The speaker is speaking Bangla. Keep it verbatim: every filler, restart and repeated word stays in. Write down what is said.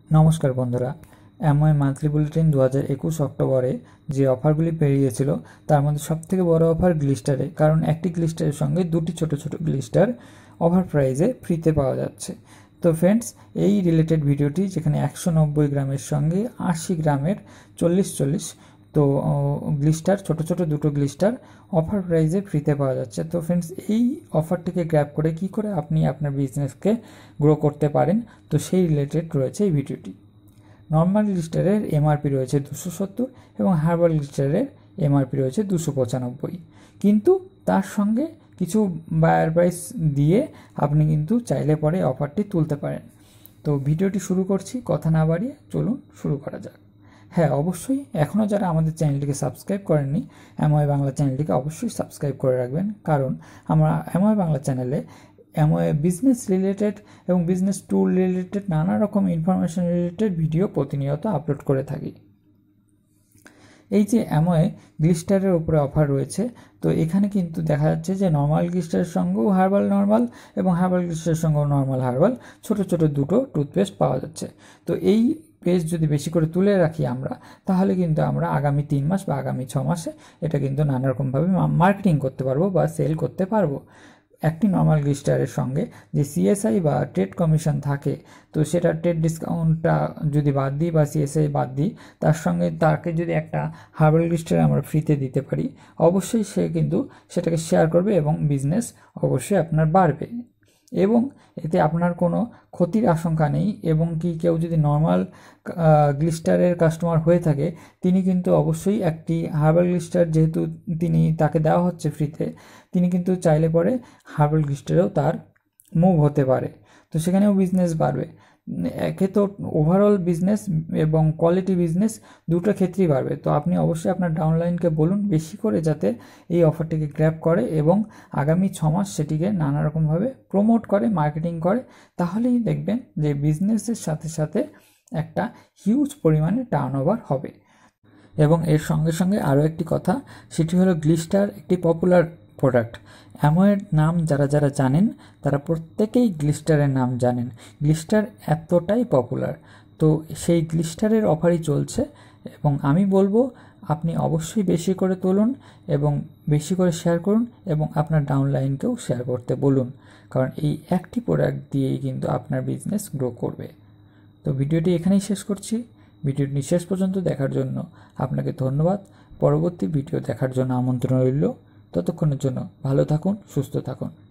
নমস্কার বন্ধুরা, অ্যামওয়ে মান্থলি বুলেটিন দু হাজার একুশ অক্টোবরে যে অফারগুলি বেরিয়েছিল তার মধ্যে সবথেকে বড় অফার গ্লিস্টারে, কারণ একটি গ্লিস্টারের সঙ্গে দুটি ছোট ছোট গ্লিস্টার অফার প্রাইজে ফ্রিতে পাওয়া যাচ্ছে। তো ফ্রেন্ডস, এই রিলেটেড ভিডিওটি যেখানে একশো নব্বই গ্রামের সঙ্গে আশি গ্রামের চল্লিশ চল্লিশ তো গ্লিস্টার ছোট ছোট দুটো গ্লিস্টার অফার প্রাইজে ফ্রিতে পাওয়া যাচ্ছে। তো ফ্রেন্ডস, এই অফারটিকে গ্র্যাব করে কি করে আপনি আপনার বিজনেসকে গ্রো করতে পারেন, তো সেই রিলেটেড রয়েছে এই ভিডিওটি। নর্মাল গ্লিস্টারের এমআরপি রয়েছে দুশো সত্তর এবং হার্বাল গ্লিস্টারের এমআরপি রয়েছে দুশো পঁচানব্বই, কিন্তু তার সঙ্গে কিছু বায়ার প্রাইস দিয়ে আপনি কিন্তু চাইলে পরে অফারটি তুলতে পারেন। তো ভিডিওটি শুরু করছি, কথা না বাড়িয়ে চলুন শুরু করা যাক। হ্যাঁ, অবশ্যই এখনও যারা আমাদের চ্যানেলটিকে সাবস্ক্রাইব করেননি, অ্যামওয়ে বাংলা চ্যানেলটিকে অবশ্যই সাবস্ক্রাইব করে রাখবেন, কারণ আমরা অ্যামওয়ে বাংলা চ্যানেলে অ্যামওয়ে বিজনেস রিলেটেড এবং বিজনেস টুল রিলেটেড নানা রকম ইনফরমেশন রিলেটেড ভিডিও প্রতিনিয়ত আপলোড করে থাকি। এই যে অ্যামওয়ে গ্লিস্টারের উপরে অফার রয়েছে, তো এখানে কিন্তু দেখা যাচ্ছে যে নর্মাল গ্লিস্টারের সঙ্গেও হার্বাল নর্মাল এবং হার্বাল গ্লিস্টারের সঙ্গেও নর্মাল হার্বাল ছোট ছোট দুটো টুথপেস্ট পাওয়া যাচ্ছে। তো এই পেস্ট যদি বেশি করে তুলে রাখি আমরা, তাহলে কিন্তু আমরা আগামী তিন মাস বা আগামী ছ মাসে এটা কিন্তু নানা রকমভাবে মার্কেটিং করতে পারবো বা সেল করতে পারবো। একটি নর্মাল গ্লিস্টারের সঙ্গে যে সিএসআই বা ট্রেড কমিশন থাকে, তো সেটা ট্রেড ডিসকাউন্টটা যদি বাদ দিই বা সিএসআই বাদ দিই, তার সঙ্গে তাকে যদি একটা হার্বাল গ্লিস্টার আমরা ফ্রিতে দিতে পারি, অবশ্যই সে কিন্তু সেটাকে শেয়ার করবে এবং বিজনেস অবশ্যই আপনার বাড়বে এবং এতে আপনার কোনো ক্ষতির আশঙ্কা নেই। এবং কি কেউ যদি নর্মাল গ্লিস্টারের কাস্টমার হয়ে থাকে, তিনি কিন্তু অবশ্যই একটি হার্বাল গ্লিস্টার যেহেতু তিনি তাকে দেওয়া হচ্ছে ফ্রিতে, তিনি কিন্তু চাইলে পরে হার্বাল গ্লিস্টারেও তার মুভ হতে পারে, তো সেখানেও বিজনেস বাড়বে। একে তো ওভারঅল বিজনেস এবং কোয়ালিটি বিজনেস দুটো ক্ষেত্রেই বাড়বে। তো আপনি অবশ্যই আপনার ডাউনলাইনকে বলুন বেশি করে যাতে এই অফারটিকে গ্র্যাব করে এবং আগামী ছ মাস সেটিকে নানা রকমভাবে প্রমোট করে, মার্কেটিং করে, তাহলেই দেখবেন যে বিজনেসের সাথে সাথে একটা হিউজ পরিমাণে টার্নওভার হবে। এবং এর সঙ্গে সঙ্গে আরও একটি কথা, সেটি হলো গ্লিস্টার একটি পপুলার প্রোডাক্ট। অ্যামওয়ের নাম যারা যারা জানেন তারা প্রত্যেকেই গ্লিস্টারের নাম জানেন। গ্লিস্টার এতটাই পপুলার, তো সেই গ্লিস্টারের অফারই চলছে এবং আমি বলবো আপনি অবশ্যই বেশি করে তুলুন এবং বেশি করে শেয়ার করুন এবং আপনার ডাউনলাইনকেও শেয়ার করতে বলুন, কারণ এই একটি প্রোডাক্ট দিয়েই কিন্তু আপনার বিজনেস গ্রো করবে। তো ভিডিওটি এখানেই শেষ করছি। ভিডিওটি শেষ পর্যন্ত দেখার জন্য আপনাকে ধন্যবাদ। পরবর্তী ভিডিও দেখার জন্য আমন্ত্রণ রইল। ততক্ষণের জন্য ভালো থাকুন, সুস্থ থাকুন।